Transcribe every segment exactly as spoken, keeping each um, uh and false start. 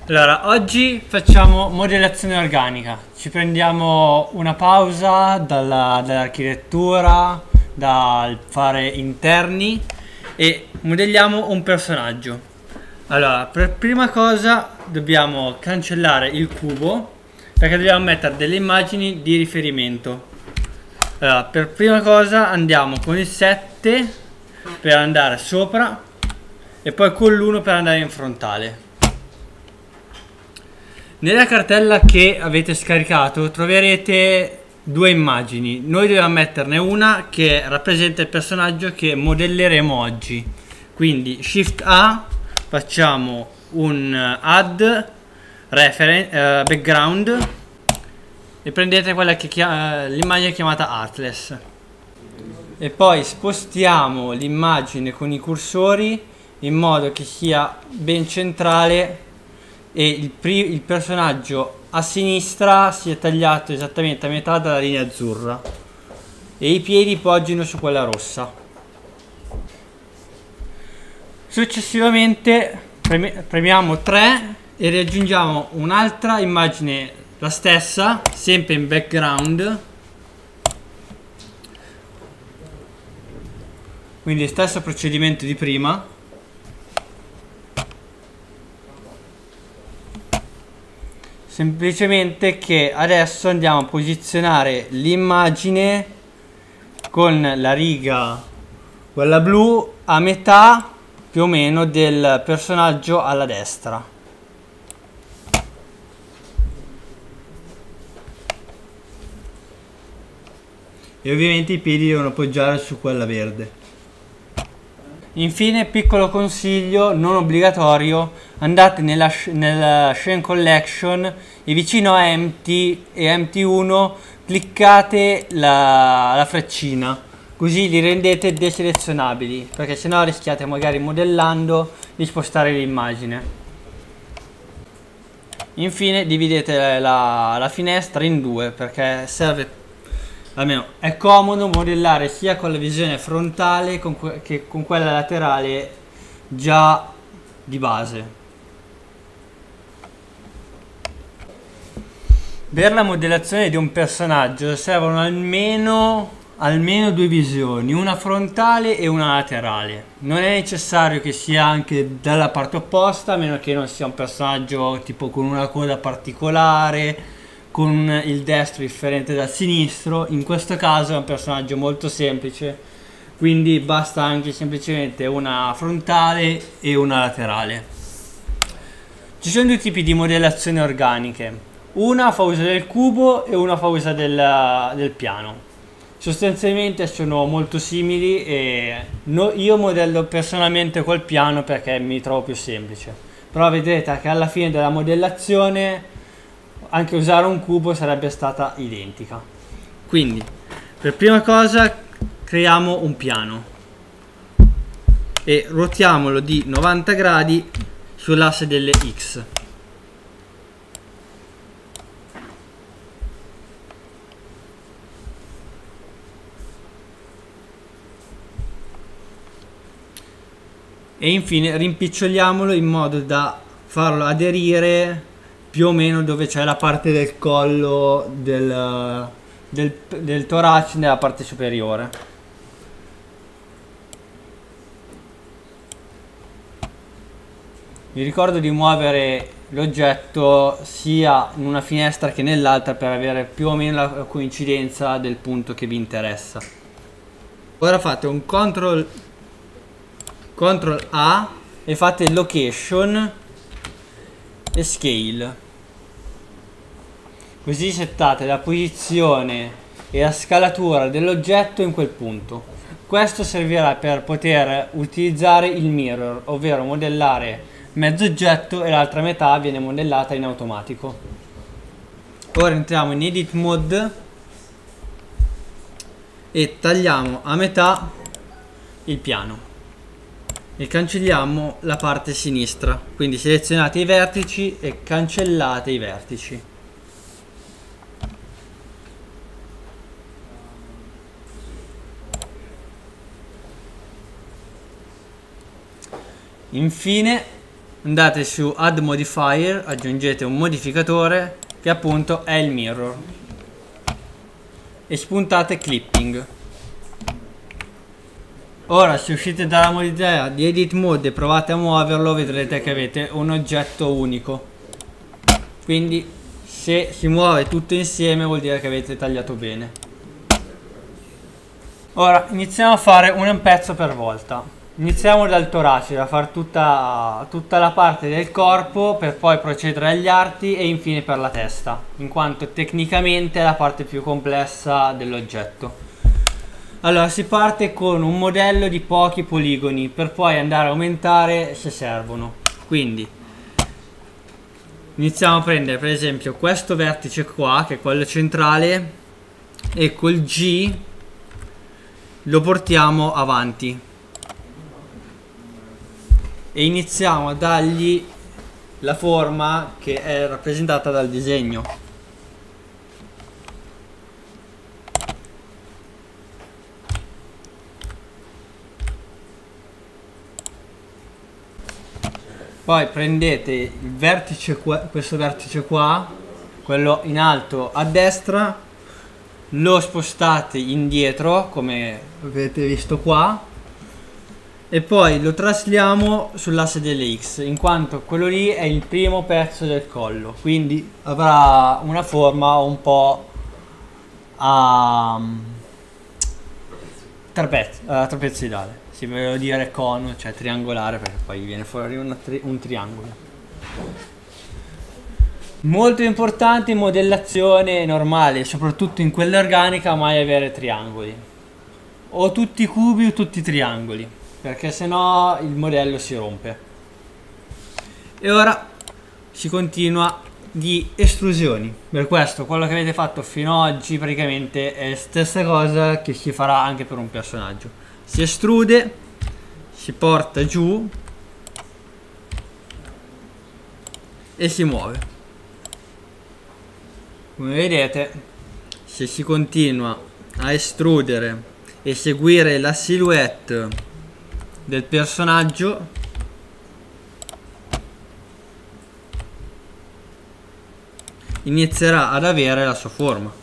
Allora, oggi facciamo modellazione organica, ci prendiamo una pausa dalla- dall'architettura, dal fare interni e modelliamo un personaggio. Allora, per prima cosa dobbiamo cancellare il cubo perché dobbiamo mettere delle immagini di riferimento. Allora, per prima cosa andiamo con il sette per andare sopra e poi con l'uno per andare in frontale. Nella cartella che avete scaricato troverete due immagini. Noi dobbiamo metterne una che rappresenta il personaggio che modelleremo oggi. Quindi Shift A, facciamo un add reference, uh, background e prendete quella che chiama, l'immagine chiamata Artless. E poi spostiamo l'immagine con i cursori in modo che sia ben centrale e il, il personaggio a sinistra si è tagliato esattamente a metà dalla linea azzurra e i piedi poggino su quella rossa. Successivamente premi premiamo tre e raggiungiamo un'altra immagine, la stessa, sempre in background, quindi il stesso procedimento di prima. Semplicemente che adesso andiamo a posizionare l'immagine con la riga, quella blu, a metà più o meno del personaggio alla destra. E ovviamente i piedi devono appoggiare su quella verde. Infine, piccolo consiglio non obbligatorio, andate nella, nella Scene Collection e vicino a Empty e Empty uno cliccate la, la freccina, così li rendete deselezionabili, perché sennò rischiate magari modellando di spostare l'immagine. Infine dividete la, la finestra in due perché serve, almeno è comodo modellare sia con la visione frontale con che con quella laterale già di base. Per la modellazione di un personaggio servono almeno, almeno due visioni, una frontale e una laterale. Non è necessario che sia anche dalla parte opposta, a meno che non sia un personaggio tipo con una coda particolare, con il destro differente dal sinistro. In questo caso è un personaggio molto semplice, quindi basta anche semplicemente una frontale e una laterale. Ci sono due tipi di modellazioni organiche, una fa uso del cubo e una fa uso del, del piano. Sostanzialmente sono molto simili e no, io modello personalmente col piano perché mi trovo più semplice, però vedrete che alla fine della modellazione anche usare un cubo sarebbe stata identica. Quindi per prima cosa creiamo un piano e ruotiamolo di novanta gradi sull'asse delle X. E infine rimpiccioliamolo in modo da farlo aderire più o meno dove c'è la parte del collo del, del, del torace nella parte superiore. Vi ricordo di muovere l'oggetto sia in una finestra che nell'altra per avere più o meno la coincidenza del punto che vi interessa. Ora fate un control, control A e fate location e scale. Così settate la posizione e la scalatura dell'oggetto in quel punto. Questo servirà per poter utilizzare il mirror, ovvero modellare mezzo oggetto e l'altra metà viene modellata in automatico. Ora entriamo in edit mode e tagliamo a metà il piano e cancelliamo la parte sinistra. Quindi selezionate i vertici e cancellate i vertici. Infine andate su Add Modifier, aggiungete un modificatore che appunto è il mirror e spuntate clipping. Ora se uscite dalla modalità di Edit Mode e provate a muoverlo, vedrete che avete un oggetto unico. Quindi se si muove tutto insieme vuol dire che avete tagliato bene. Ora iniziamo a fare un pezzo per volta. Iniziamo dal torace, da fare tutta, tutta la parte del corpo per poi procedere agli arti e infine per la testa, in quanto tecnicamente è la parte più complessa dell'oggetto. Allora si parte con un modello di pochi poligoni per poi andare a aumentare se servono. Quindi iniziamo a prendere per esempio questo vertice qua, che è quello centrale, e col G lo portiamo avanti e iniziamo a dargli la forma che è rappresentata dal disegno. Poi prendete il vertice qua, questo vertice qua, quello in alto a destra, lo spostate indietro come avete visto qua e poi lo trasliamo sull'asse delle X, in quanto quello lì è il primo pezzo del collo, quindi avrà una forma un po' a trapez uh, trapezoidale. Si vuole dire cono, cioè triangolare, perché poi viene fuori una tri un triangolo. Molto importante in modellazione normale, soprattutto in quella organica, mai avere triangoli. O tutti cubi o tutti triangoli, perché sennò il modello si rompe. E ora si continua di estrusioni. Per questo quello che avete fatto fino ad oggi praticamente è la stessa cosa che si farà anche per un personaggio. Si estrude, si porta giù e si muove. Come vedete, se si continua a estrudere e seguire la silhouette del personaggio, inizierà ad avere la sua forma.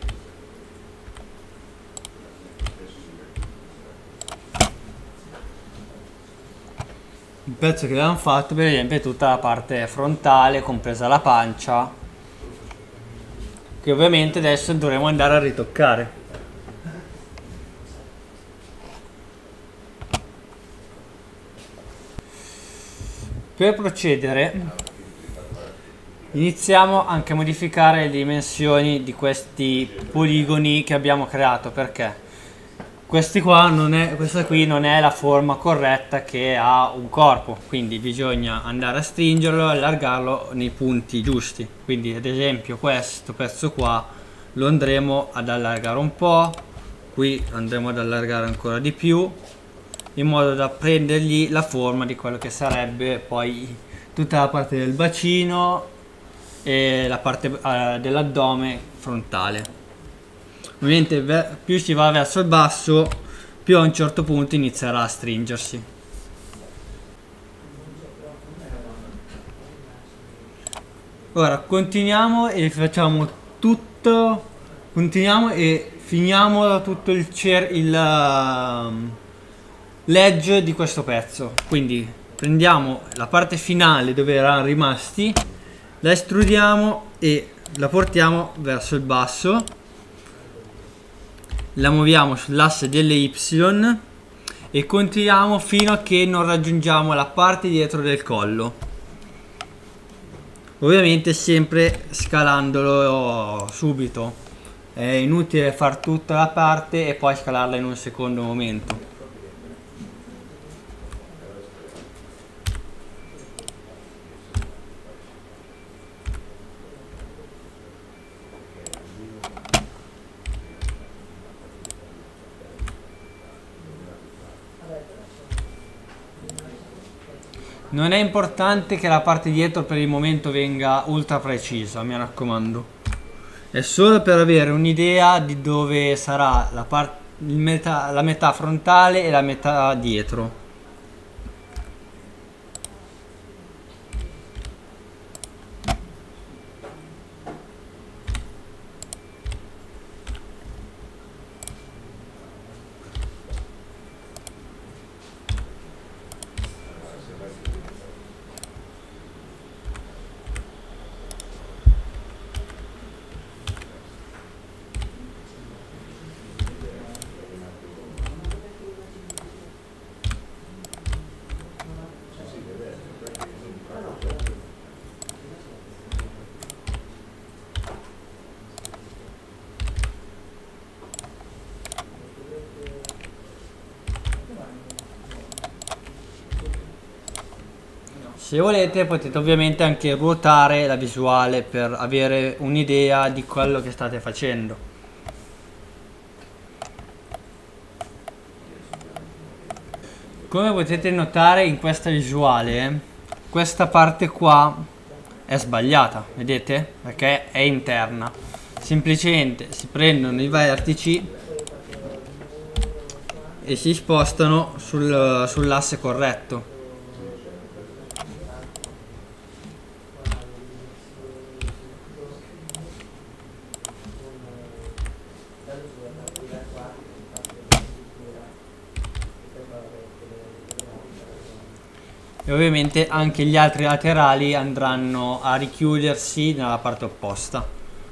Il pezzo che abbiamo fatto per esempio è tutta la parte frontale, compresa la pancia, che ovviamente adesso dovremo andare a ritoccare. Per procedere iniziamo anche a modificare le dimensioni di questi poligoni che abbiamo creato, perché questi qua non è, questa qui non è la forma corretta che ha un corpo, quindi bisogna andare a stringerlo e allargarlo nei punti giusti. Quindi ad esempio questo pezzo qua lo andremo ad allargare un po', qui andremo ad allargare ancora di più, in modo da prendergli la forma di quello che sarebbe poi tutta la parte del bacino e la parte uh, dell'addome frontale. Ovviamente più si va verso il basso, più a un certo punto inizierà a stringersi. Ora continuiamo e facciamo tutto, continuiamo e finiamo tutto il, il uh, l'edge di questo pezzo. Quindi prendiamo la parte finale dove erano rimasti, la estrudiamo e la portiamo verso il basso, la muoviamo sull'asse delle Y e continuiamo fino a che non raggiungiamo la parte dietro del collo, ovviamente sempre scalandolo subito. È inutile far tutta la parte e poi scalarla in un secondo momento. Non è importante che la parte dietro per il momento venga ultra precisa, mi raccomando. È solo per avere un'idea di dove sarà la, part il metà, la metà frontale e la metà dietro. Se volete potete ovviamente anche ruotare la visuale per avere un'idea di quello che state facendo. Come potete notare in questa visuale, questa parte qua è sbagliata, vedete? Perché è interna. Semplicemente si prendono i vertici e si spostano sul, sull'asse corretto. E ovviamente anche gli altri laterali andranno a richiudersi nella parte opposta.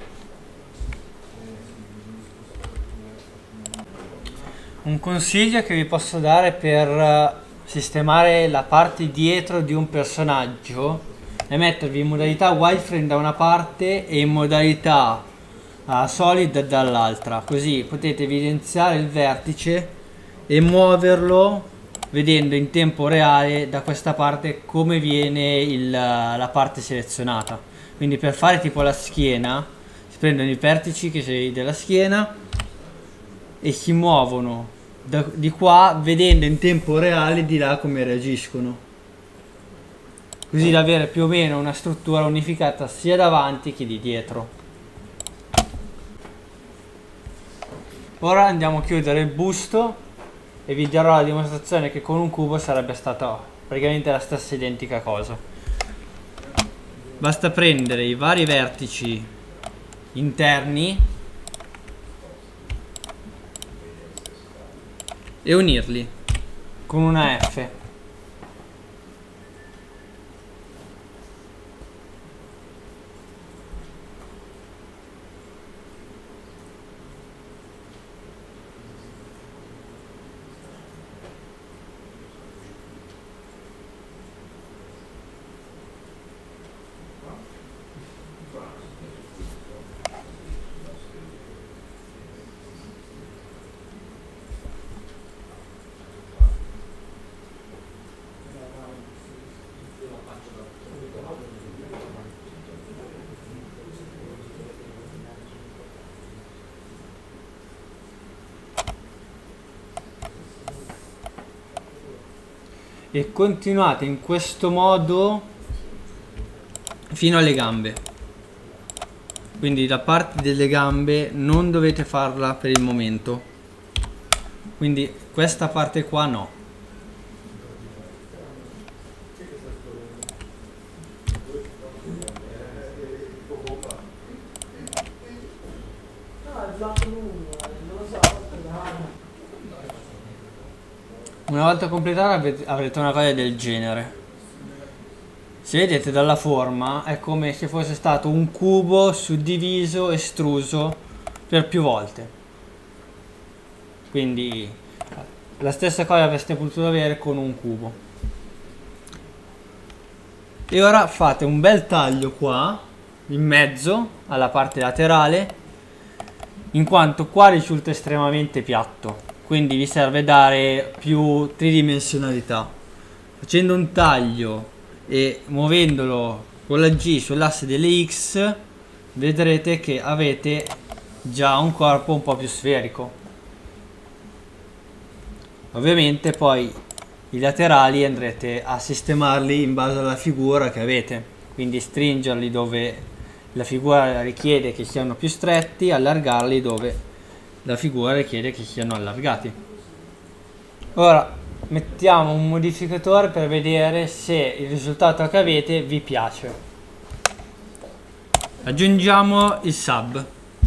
Un consiglio che vi posso dare per sistemare la parte dietro di un personaggio è mettervi in modalità wireframe da una parte e in modalità uh, solid dall'altra, così potete evidenziare il vertice e muoverlo vedendo in tempo reale da questa parte come viene il, la parte selezionata. Quindi per fare tipo la schiena si prendono i vertici che sei della schiena e si muovono da, di qua vedendo in tempo reale di là come reagiscono, così da avere più o meno una struttura unificata sia davanti che di dietro. Ora andiamo a chiudere il busto e vi darò la dimostrazione che con un cubo sarebbe stata praticamente la stessa identica cosa. Basta prendere i vari vertici interni e unirli con una F. E continuate in questo modo fino alle gambe. Quindi la parte delle gambe non dovete farla per il momento, quindi questa parte qua no. Una volta completata avrete una cosa del genere. Se vedete dalla forma è come se fosse stato un cubo suddiviso, estruso per più volte. Quindi la stessa cosa avreste potuto avere con un cubo. E ora fate un bel taglio qua in mezzo alla parte laterale, in quanto qua risulta estremamente piatto. Quindi vi serve dare più tridimensionalità. Facendo un taglio e muovendolo con la G sull'asse delle X vedrete che avete già un corpo un po' più sferico. Ovviamente poi i laterali andrete a sistemarli in base alla figura che avete, quindi stringerli dove la figura richiede che siano più stretti, allargarli dove la figura richiede che siano allargati. Ora mettiamo un modificatore per vedere se il risultato che avete vi piace. Aggiungiamo il sub.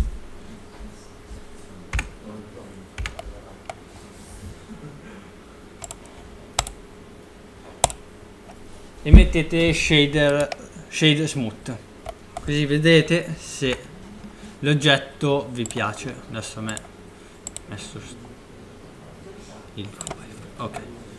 E mettete shader shade smooth, così vedete se l'oggetto vi piace. Adesso a me ho messo il ok.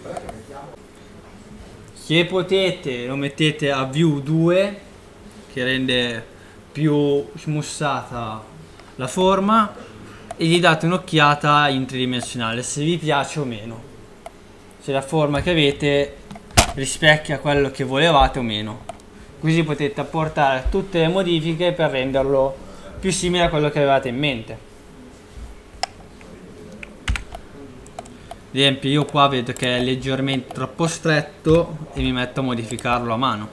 Se potete lo mettete a view due che rende più smussata la forma e gli date un'occhiata in tridimensionale se vi piace o meno, se la forma che avete rispecchia quello che volevate o meno, così potete apportare tutte le modifiche per renderlo più simile a quello che avevate in mente. Ad esempio io qua vedo che è leggermente troppo stretto e mi metto a modificarlo a mano.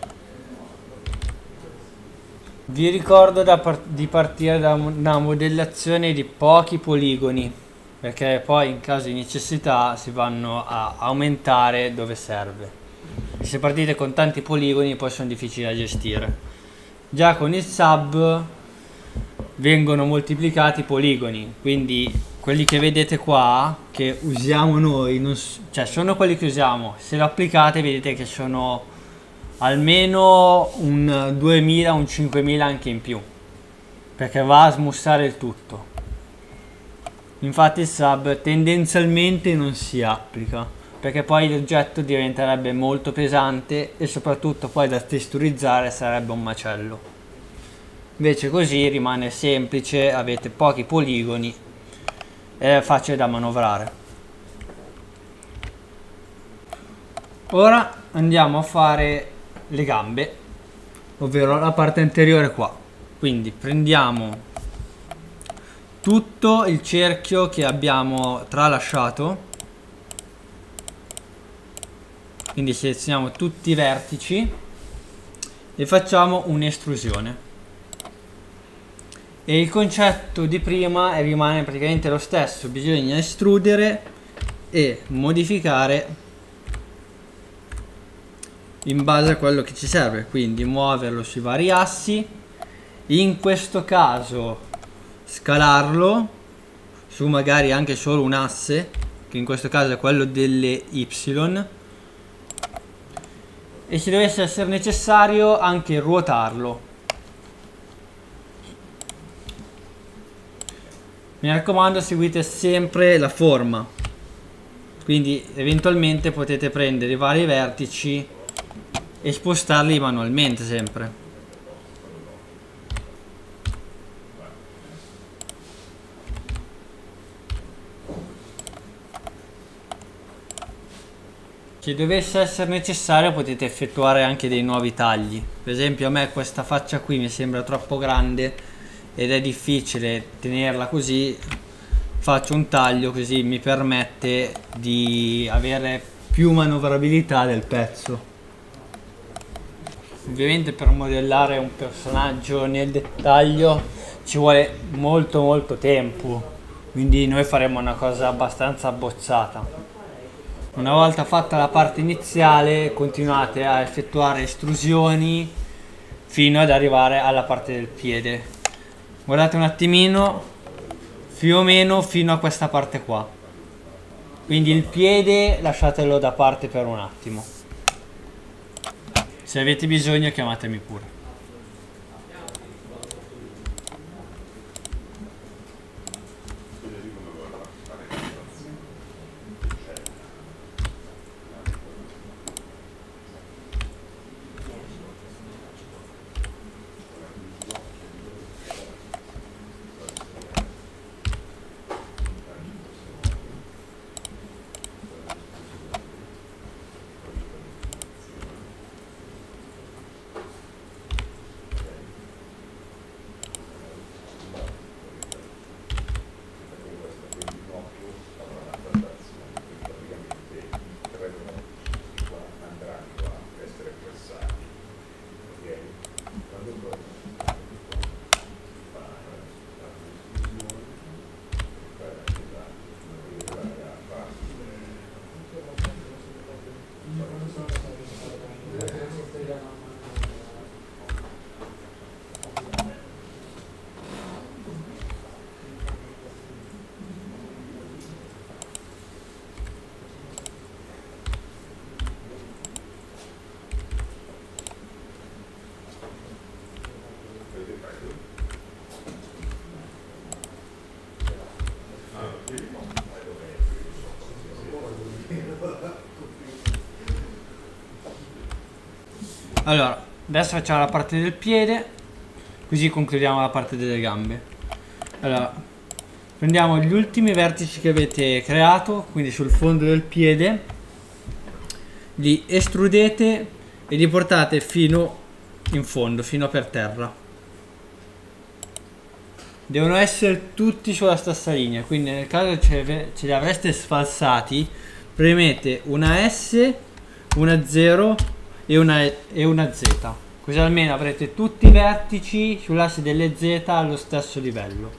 Vi ricordo da par di partire da una modellazione di pochi poligoni, perché poi in caso di necessità si vanno a aumentare dove serve. Se partite con tanti poligoni poi sono difficili da gestire. Già con il sub vengono moltiplicati i poligoni, quindi quelli che vedete qua che usiamo noi, non cioè sono quelli che usiamo, se lo applicate vedete che sono almeno un duemila, un cinquemila anche in più, perché va a smussare il tutto. Infatti il sub tendenzialmente non si applica, perché poi l'oggetto diventerebbe molto pesante e soprattutto poi da texturizzare sarebbe un macello. Invece così rimane semplice, avete pochi poligoni ed è facile da manovrare. Ora andiamo a fare le gambe, ovvero la parte anteriore qua. Quindi prendiamo tutto il cerchio che abbiamo tralasciato, quindi selezioniamo tutti i vertici e facciamo un'estrusione. E il concetto di prima rimane praticamente lo stesso, bisogna estrudere e modificare in base a quello che ci serve, quindi muoverlo sui vari assi, in questo caso scalarlo su magari anche solo un asse, che in questo caso è quello delle Y, e se dovesse essere necessario anche ruotarlo. Mi raccomando, seguite sempre la forma, quindi eventualmente potete prendere i vari vertici e spostarli manualmente sempre. Se dovesse essere necessario potete effettuare anche dei nuovi tagli. Per esempio a me questa faccia qui mi sembra troppo grande ed è difficile tenerla così, faccio un taglio così mi permette di avere più manovrabilità del pezzo. Ovviamente per modellare un personaggio nel dettaglio ci vuole molto molto tempo, quindi noi faremo una cosa abbastanza abbozzata. Una volta fatta la parte iniziale continuate a effettuare estrusioni fino ad arrivare alla parte del piede. Guardate un attimino, più o meno fino a questa parte qua. Quindi il piede lasciatelo da parte per un attimo. Se avete bisogno chiamatemi pure. Allora, adesso facciamo la parte del piede, così concludiamo la parte delle gambe. Allora, prendiamo gli ultimi vertici che avete creato, quindi sul fondo del piede, li estrudete e li portate fino in fondo, fino per terra. Devono essere tutti sulla stessa linea, quindi nel caso ce li avreste sfalsati, premete una S, una zero e una, e una Z, così almeno avrete tutti i vertici sull'asse delle Z allo stesso livello.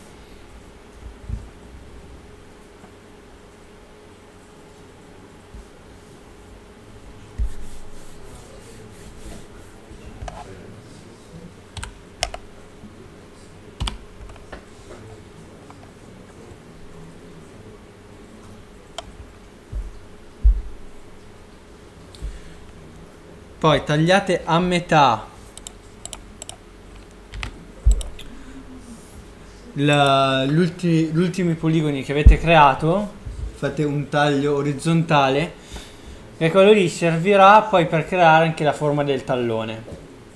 Poi tagliate a metà gli ultimi poligoni che avete creato, fate un taglio orizzontale e quello lì servirà poi per creare anche la forma del tallone.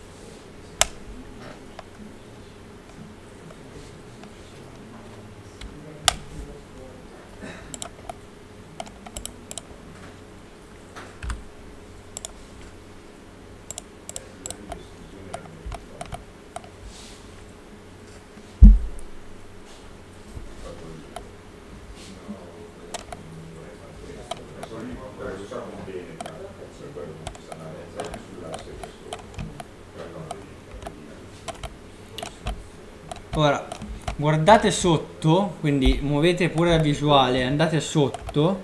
Ora guardate sotto, quindi muovete pure la visuale, andate sotto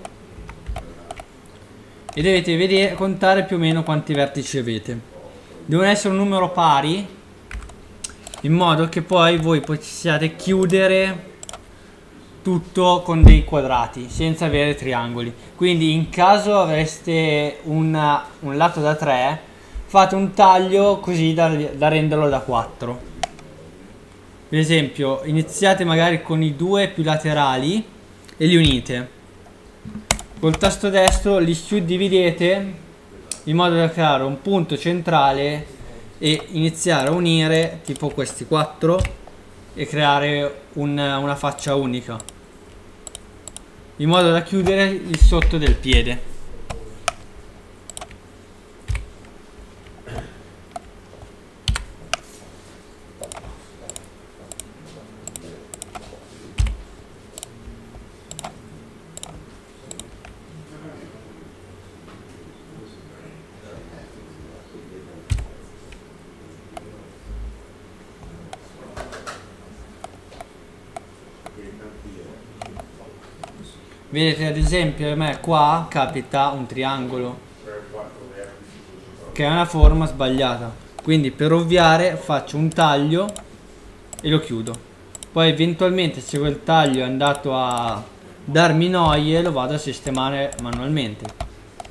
e dovete vedere, contare più o meno quanti vertici avete. Devono essere un numero pari, in modo che poi voi possiate chiudere tutto con dei quadrati senza avere triangoli. Quindi in caso avreste una, un lato da tre, fate un taglio così da, da renderlo da quattro. Per esempio iniziate magari con i due più laterali e li unite col tasto destro, li suddividete in modo da creare un punto centrale e iniziare a unire tipo questi quattro e creare un, una faccia unica, in modo da chiudere il sotto del piede. Vedete, ad esempio a me qua capita un triangolo che ha una forma sbagliata, quindi per ovviare faccio un taglio e lo chiudo. Poi eventualmente, se quel taglio è andato a darmi noie, lo vado a sistemare manualmente.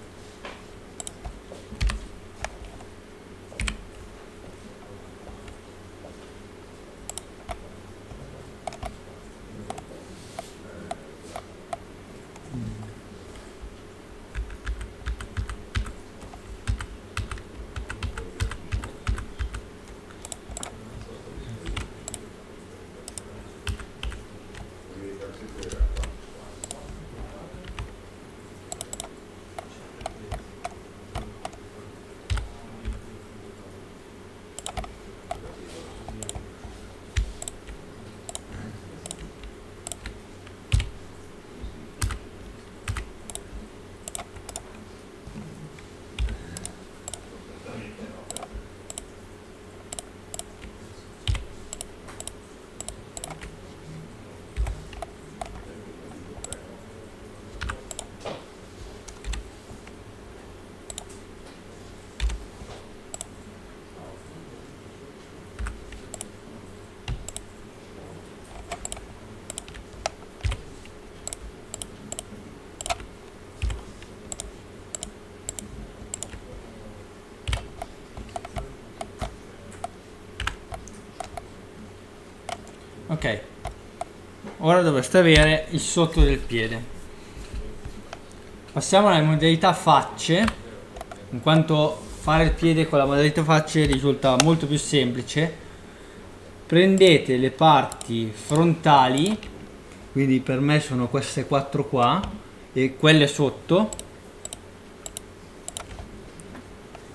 Ok, ora dovreste avere il sotto del piede. Passiamo alla modalità facce, in quanto fare il piede con la modalità facce risulta molto più semplice. Prendete le parti frontali, quindi per me sono queste quattro qua, e quelle sotto,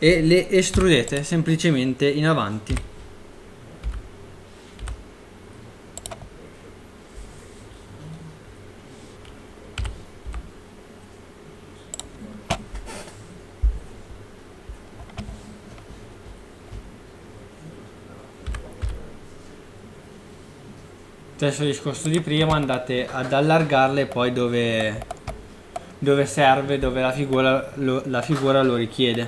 e le estrudete semplicemente in avanti. Stesso discorso di prima, andate ad allargarle poi dove, dove serve, dove la figura lo, la figura lo richiede,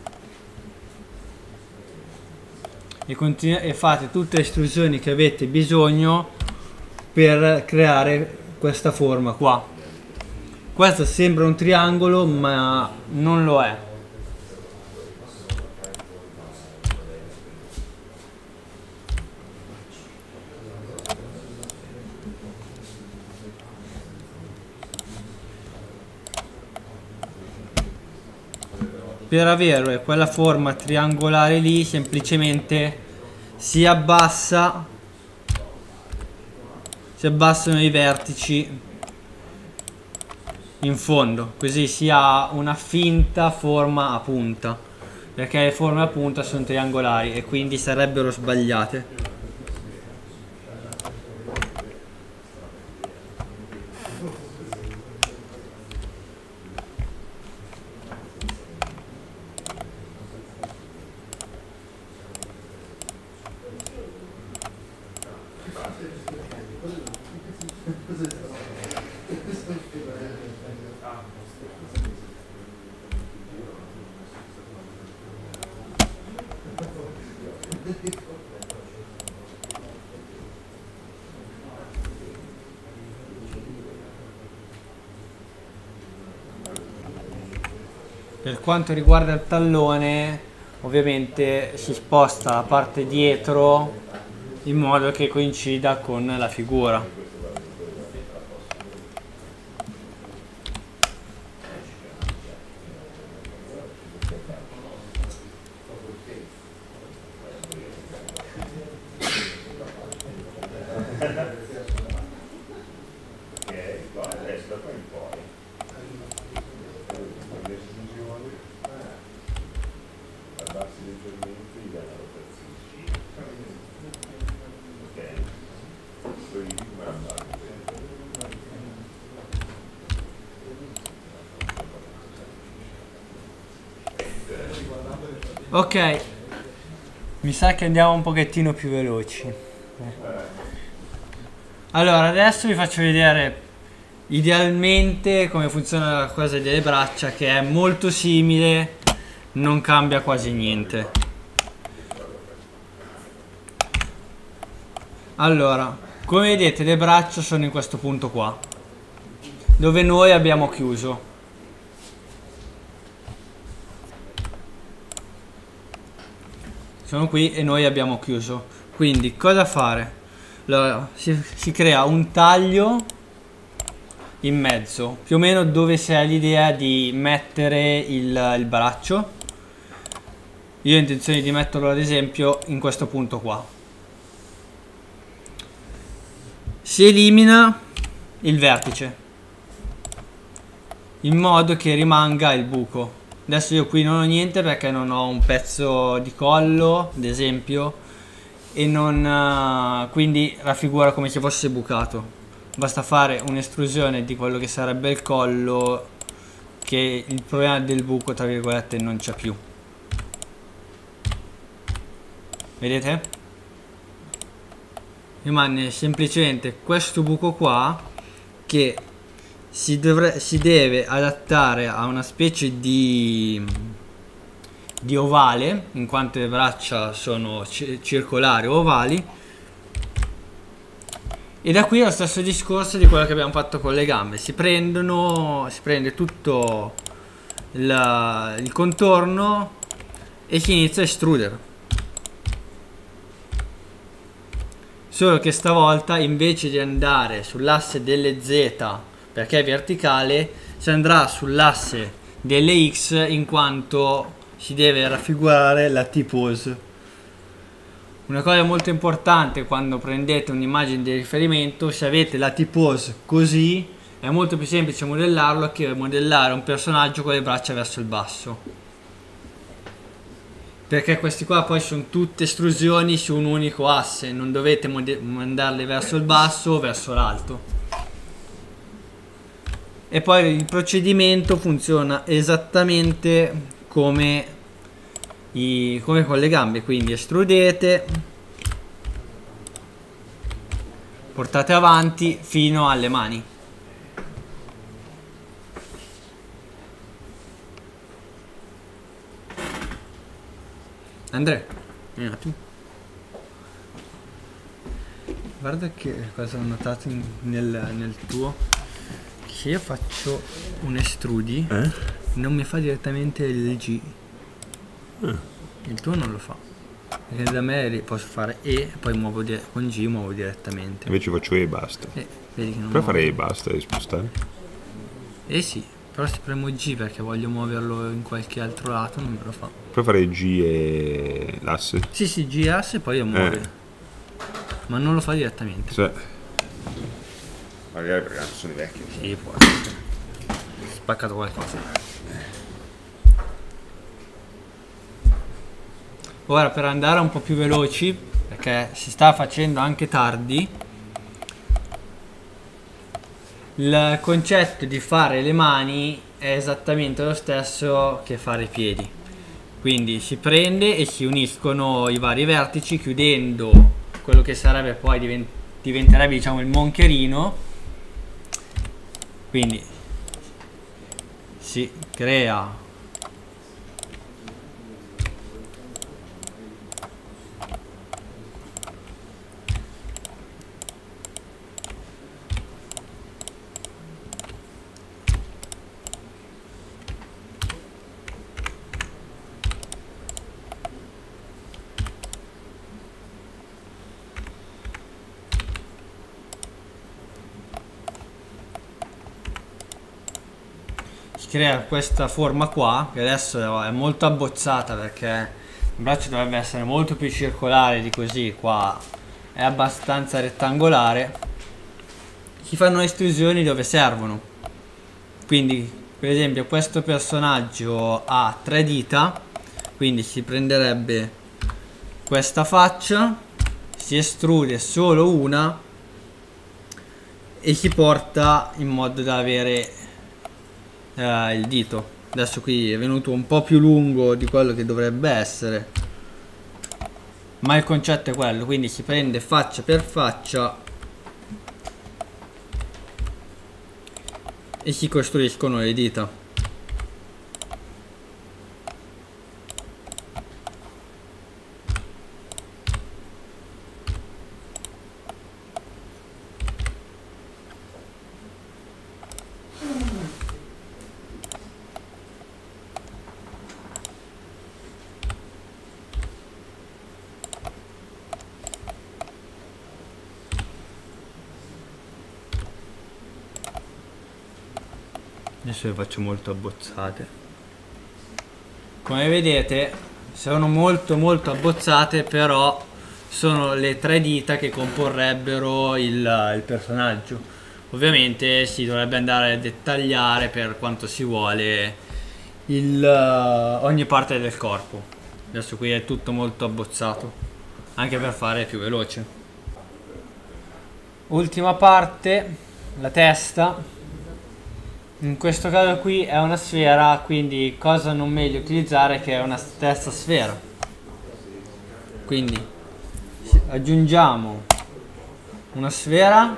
e, e fate tutte le istruzioni che avete bisogno per creare questa forma qua. Questo sembra un triangolo ma non lo è. Per avere quella forma triangolare lì semplicemente si abbassa, si abbassano i vertici in fondo, così si ha una finta forma a punta, perché le forme a punta sono triangolari e quindi sarebbero sbagliate. Per quanto riguarda il tallone, ovviamente si sposta la parte dietro in modo che coincida con la figura. Ok, mi sa che andiamo un pochettino più veloci. Allora, adesso vi faccio vedere idealmente come funziona la cosa delle braccia, che è molto simile, non cambia quasi niente. Allora, come vedete le braccia sono in questo punto qua, dove noi abbiamo chiuso. Sono qui e noi abbiamo chiuso. Quindi cosa fare? Allora, si, si crea un taglio in mezzo, più o meno dove si ha l'idea di mettere il, il braccio. Io ho intenzione di metterlo ad esempio in questo punto qua. Si elimina il vertice in modo che rimanga il buco. Adesso io qui non ho niente perché non ho un pezzo di collo, ad esempio, e non, quindi raffigura come se fosse bucato. Basta fare un'estrusione di quello che sarebbe il collo, che il problema del buco, tra virgolette, non c'è più. Vedete? Rimane semplicemente questo buco qua che Si, dovre, si deve adattare a una specie di, di ovale, in quanto le braccia sono circolari o ovali, e da qui è lo stesso discorso di quello che abbiamo fatto con le gambe. Si prendono, si prende tutto il, il contorno e si inizia a estrudere, solo che stavolta invece di andare sull'asse delle Z, perché è verticale, si andrà sull'asse delle X, in quanto si deve raffigurare la T-pose. Una cosa molto importante quando prendete un'immagine di riferimento: se avete la T-pose così è molto più semplice modellarlo che modellare un personaggio con le braccia verso il basso. perché questi qua poi sono tutte estrusioni su un unico asse, non dovete mandarle verso il basso o verso l'alto. E poi il procedimento funziona esattamente come, i, come con le gambe, quindi estrudete, portate avanti fino alle mani. Andrea, un attimo. Guarda che cosa ho notato in, nel, nel tuo, che io faccio un estrudi, eh? Non mi fa direttamente il G. Eh. Il tuo non lo fa. Perché da me posso fare E, poi muovo con G muovo direttamente. Invece faccio E e basta. Eh, vedi che non Però fare E e basta e spostare. Eh sì, però se premo G perché voglio muoverlo in qualche altro lato non me lo fa. Puoi fare G e l'asse? Sì, sì, G e asse e poi lo muove. Eh. Ma non lo fa direttamente. Sì. Magari perché sono i vecchi. Sì, può essere. Spaccato qualcosa. Ora per andare un po' più veloci, perché si sta facendo anche tardi, il concetto di fare le mani è esattamente lo stesso che fare i piedi. Quindi si prende e si uniscono i vari vertici chiudendo quello che sarebbe poi divent diventerebbe diciamo il moncherino. Quindi si crea crea questa forma qua, che adesso è molto abbozzata perché il braccio dovrebbe essere molto più circolare di così, qua è abbastanza rettangolare. Si fanno estrusioni dove servono, quindi per esempio questo personaggio ha tre dita, quindi si prenderebbe questa faccia, si estrude solo una e si porta in modo da avere Uh, il dito. Adesso qui è venuto un po' più lungo di quello che dovrebbe essere, ma il concetto è quello, quindi si prende faccia per faccia e si costruiscono le dita. Adesso le faccio molto abbozzate. Come vedete sono molto molto abbozzate, però sono le tre dita che comporrebbero il, il personaggio. Ovviamente si dovrebbe andare a dettagliare per quanto si vuole il, uh, ogni parte del corpo. Adesso qui è tutto molto abbozzato, anche per fare più veloce. Ultima parte, la testa. In questo caso qui è una sfera, quindi cosa non meglio utilizzare che una testa sfera. Quindi aggiungiamo una sfera,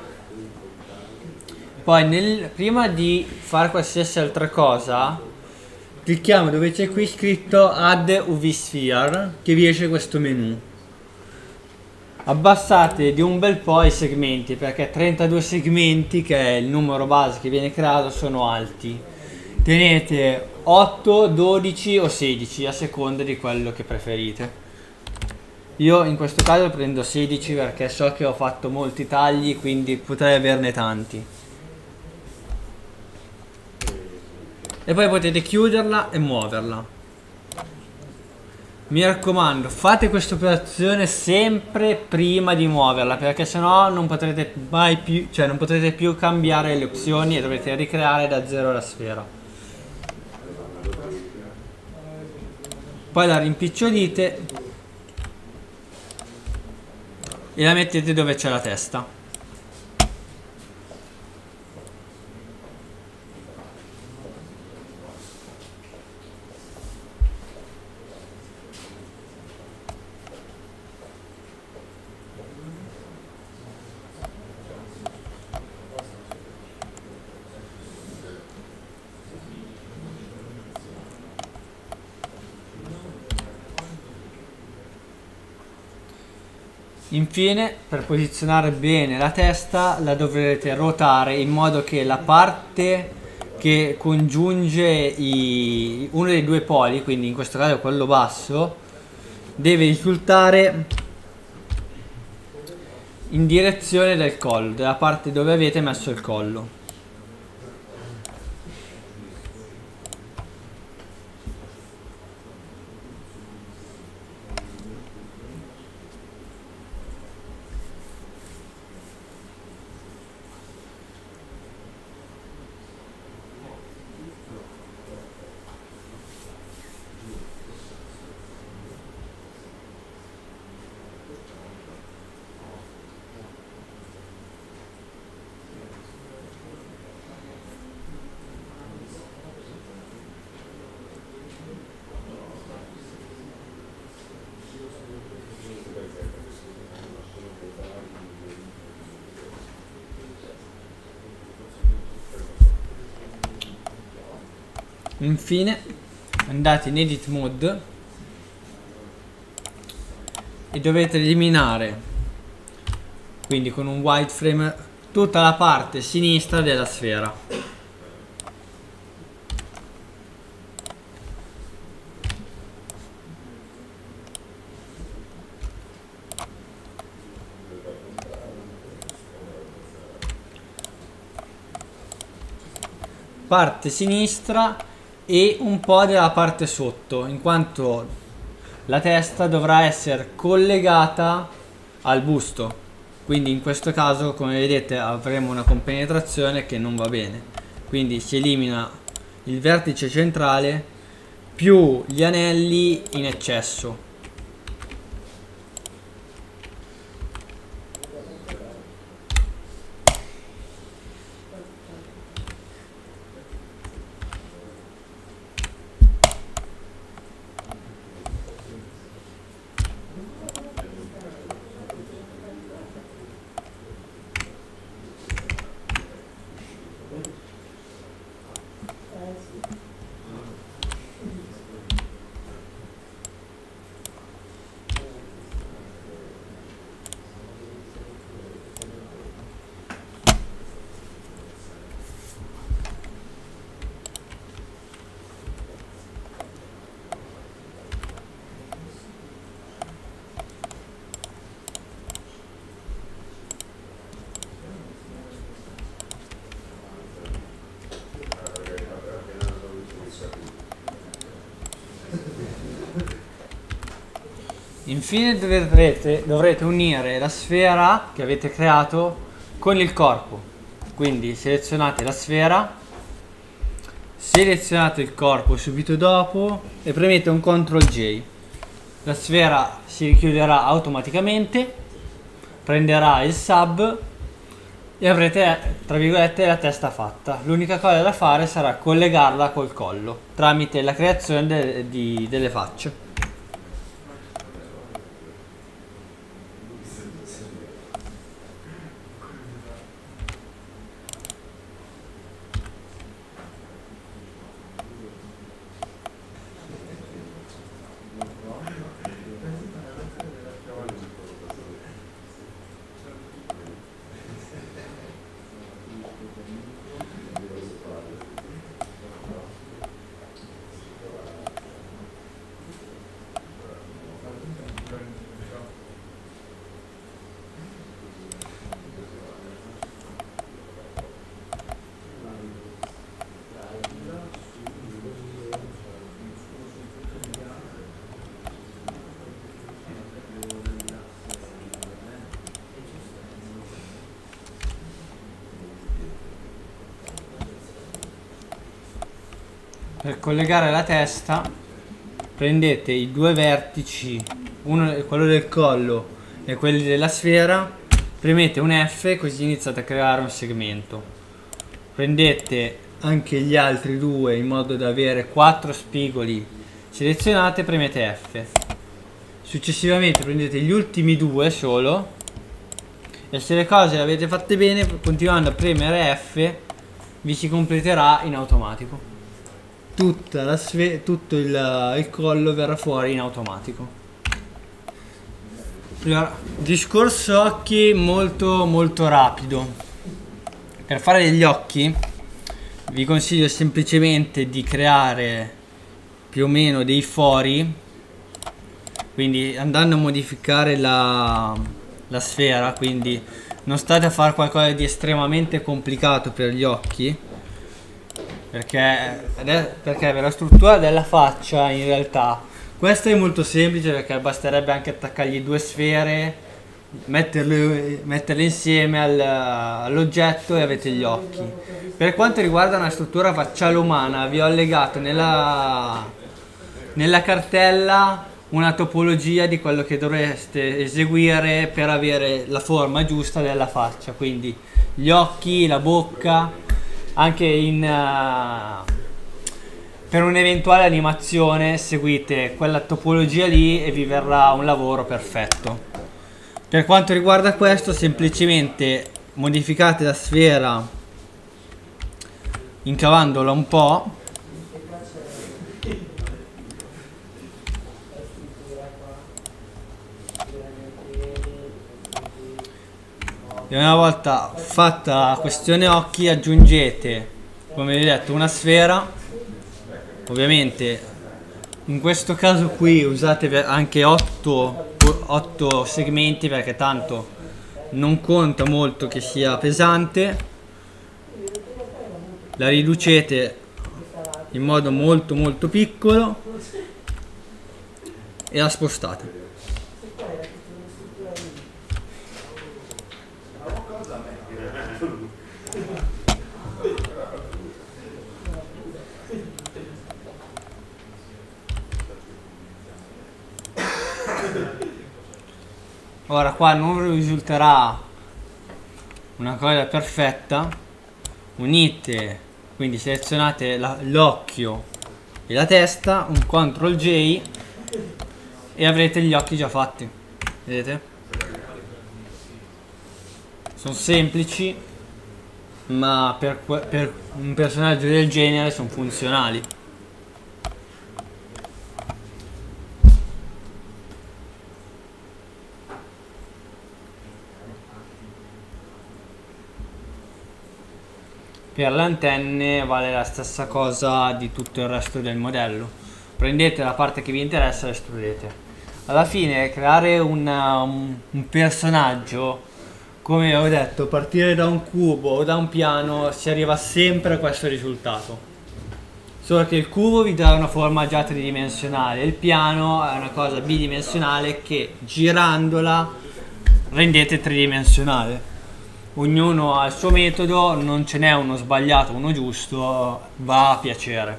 poi nel, prima di fare qualsiasi altra cosa clicchiamo dove c'è qui scritto Add U V Sphere, che vi esce questo menu. Abbassate di un bel po' i segmenti, perché trentadue segmenti, che è il numero base che viene creato, sono alti. Tenete otto, dodici o sedici a seconda di quello che preferite. Io in questo caso prendo sedici perché so che ho fatto molti tagli, quindi potrei averne tanti. E poi potete chiuderla e muoverla. Mi raccomando, fate questa operazione sempre prima di muoverla, perché sennò non potrete mai più, cioè non potrete più cambiare le opzioni e dovrete ricreare da zero la sfera. poi la rimpicciolite e la mettete dove c'è la testa. Infine, per posizionare bene la testa, la dovrete ruotare in modo che la parte che congiunge i, uno dei due poli, quindi in questo caso quello basso, deve risultare in direzione del collo, della parte dove avete messo il collo. Infine andate in edit mode e dovete eliminare, quindi con un wireframe, tutta la parte sinistra della sfera. Parte sinistra e un po' della parte sotto, in quanto la testa dovrà essere collegata al busto, quindi in questo caso, come vedete, avremo una compenetrazione che non va bene, quindi si elimina il vertice centrale più gli anelli in eccesso. Infine dovrete, dovrete unire la sfera che avete creato con il corpo, quindi selezionate la sfera, selezionate il corpo subito dopo e premete un control J. La sfera si richiuderà automaticamente, prenderà il sub e avrete, tra virgolette, la testa fatta. L'unica cosa da fare sarà collegarla col collo tramite la creazione de di, delle facce. Per collegare la testa prendete i due vertici, uno è quello del collo e quelli della sfera, premete un F così iniziate a creare un segmento. Prendete anche gli altri due in modo da avere quattro spigoli selezionate, premete F. Successivamente prendete gli ultimi due solo e se le cose le avete fatte bene, continuando a premere F vi si completerà in automatico. Tutta la sfera, tutto il, il collo verrà fuori in automatico. Allora, discorso occhi molto molto rapido. Per fare degli occhi vi consiglio semplicemente di creare più o meno dei fori, quindi andando a modificare la, la sfera, quindi non state a fare qualcosa di estremamente complicato per gli occhi, perché, perché per la struttura della faccia in realtà questo è molto semplice, perché basterebbe anche attaccargli due sfere, metterle, metterle insieme al, all'oggetto e avete gli occhi. Per quanto riguarda una struttura facciale umana, vi ho allegato nella, nella cartella una topologia di quello che dovreste eseguire per avere la forma giusta della faccia, quindi gli occhi, la bocca, anche in... Uh, per un'eventuale animazione seguite quella topologia lì e vi verrà un lavoro perfetto. Per quanto riguarda questo, semplicemente modificate la sfera incavandola un po', e una volta fatta la questione occhi aggiungete, come vi ho detto, una sfera. Ovviamente in questo caso qui usate anche otto segmenti, perché tanto non conta molto che sia pesante. La riducete in modo molto molto piccolo e la spostate. Ora qua non risulterà una cosa perfetta, unite, quindi selezionate l'occhio e la testa, un control J e avrete gli occhi già fatti, vedete? Sono semplici, ma per, per un personaggio del genere sono funzionali. Per le antenne vale la stessa cosa di tutto il resto del modello. Prendete la parte che vi interessa e estrudete. Alla fine creare una, un, un personaggio, come ho detto, partire da un cubo o da un piano si arriva sempre a questo risultato. Solo che il cubo vi dà una forma già tridimensionale, il piano è una cosa bidimensionale che girandola rendete tridimensionale. Ognuno ha il suo metodo, non ce n'è uno sbagliato, uno giusto, va a piacere.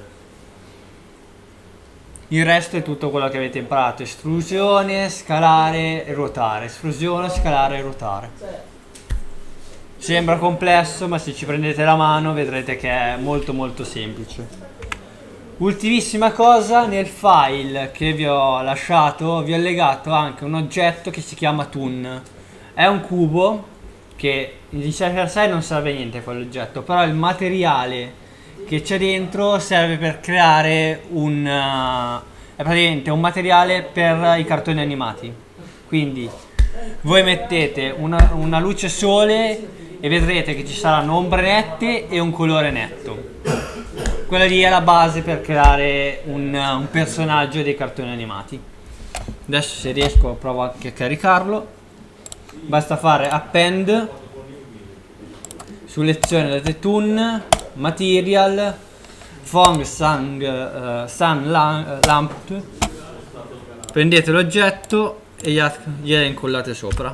Il resto è tutto quello che avete imparato: estrusione, scalare e ruotare, estrusione, scalare e ruotare. Sembra complesso, ma se ci prendete la mano vedrete che è molto molto semplice. Ultimissima cosa, nel file che vi ho lasciato vi ho legato anche un oggetto che si chiama Toon. È un cubo che in sé per sé non serve a niente quell'oggetto, però il materiale che c'è dentro serve per creare un uh, è praticamente un materiale per i cartoni animati. Quindi voi mettete una, una luce sole e vedrete che ci saranno ombre nette e un colore netto. Quella lì è la base per creare un, un personaggio dei cartoni animati. Adesso, se riesco, provo anche a caricarlo. Basta fare append, selezione date Toon, material, Phong Sun, uh, sun Lamp, prendete l'oggetto e gliela incollate sopra.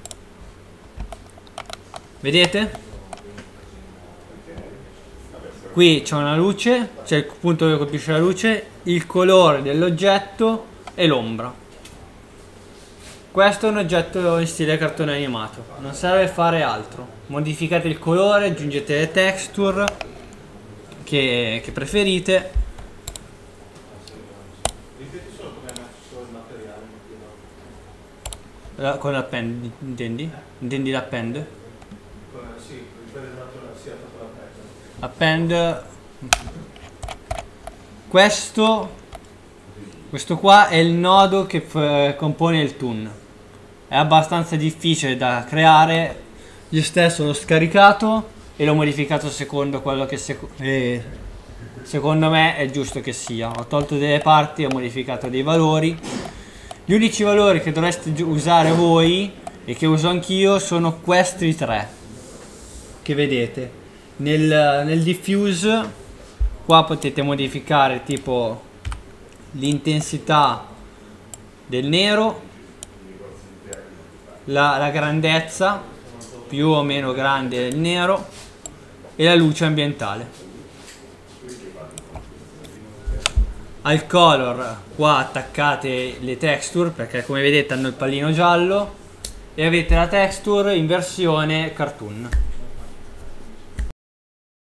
Vedete? Qui c'è una luce, c'è il punto dove colpisce la luce, il colore dell'oggetto e l'ombra. Questo è un oggetto in stile cartone animato, non serve fare altro. Modificate il colore, aggiungete le texture che, che preferite. La- con l'append, intendi? Intendi l'append? Sì, sia fatto la Append. Questo questo qua è il nodo che f- compone il toon. È abbastanza difficile da creare. Io stesso l'ho scaricato e l'ho modificato secondo quello che seco- eh, secondo me è giusto che sia. Ho tolto delle parti, ho modificato dei valori. Gli unici valori che dovreste gi- usare voi e che uso anch'io sono questi tre che vedete nel, nel diffuse. Qua potete modificare tipo l'intensità del nero, la, la grandezza più o meno grande del nero e la luce ambientale. Al color qua attaccate le texture perché come vedete hanno il pallino giallo e avete la texture in versione cartoon.